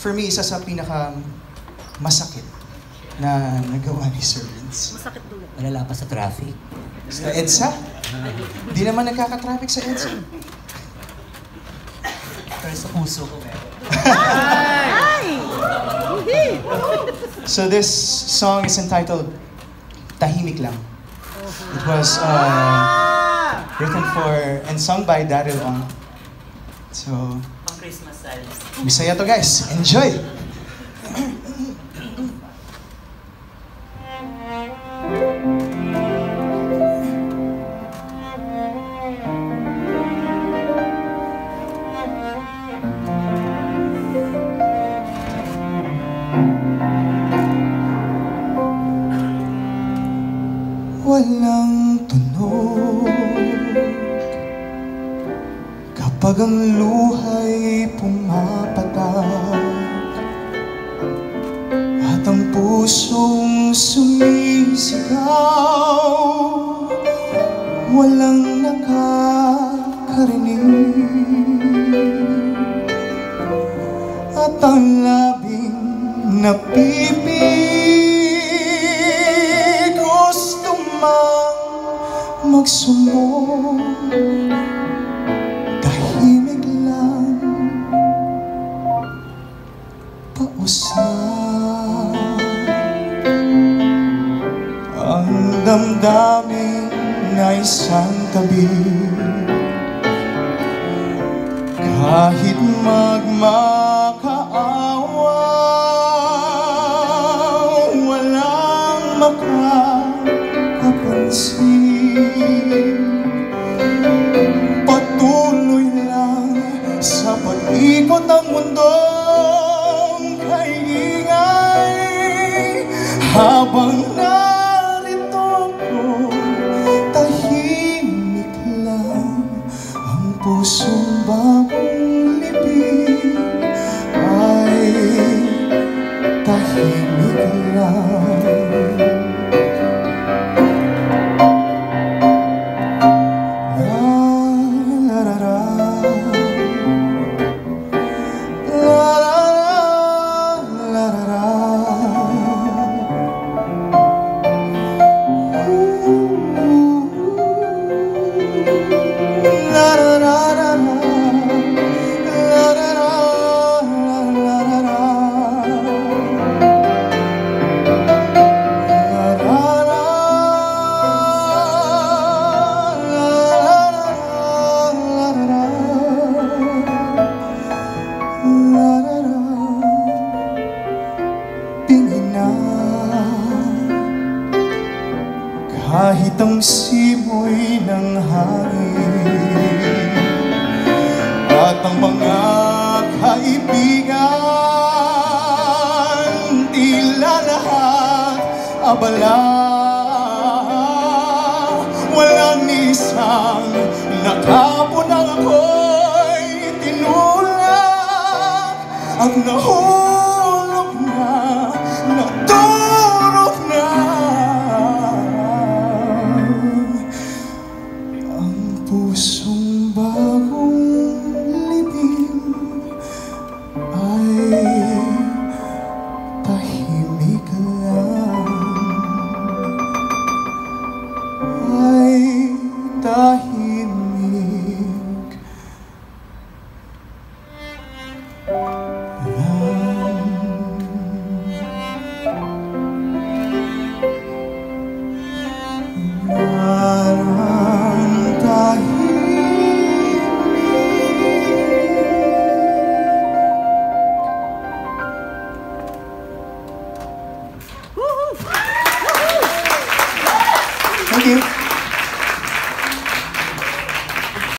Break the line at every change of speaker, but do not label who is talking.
for me, isa sa pinaka masakit na nagawa ni Sir Vince.
Masakit doon.
Malala pa sa traffic.
Sa EDSA? Di naman nagkaka-traffic sa EDSA.
Pero sa puso ko meron.
So this song is entitled Tahimik Lang. It was written for and sung by Daryl Ong. So,
Pang Christmas songs.
Bisaya to guys. Enjoy! Walang tunog kapag ang luha'y pumapatak at ang pusong sumisigaw, walang nakakarinig at ang labing napipig magsumbong, tahimik lang, pausap ang damdamin na isang tabi. Kahit magmakaawa, walang makakapansin. Patuloy lang sa pag-ikot ang mundong kaingay. Habang narito ko, tahimik lang ang pusong bagong libing ay tahimik lang. Kahit ang simoy ng hangin at ang mga kaibigan, tila lahat abala. Walang isang nakapunang ako'y tinulak at nahulog na, natulog na. Pusong bagong libing ay tahimik lang, ay tahimik lang. Thank you.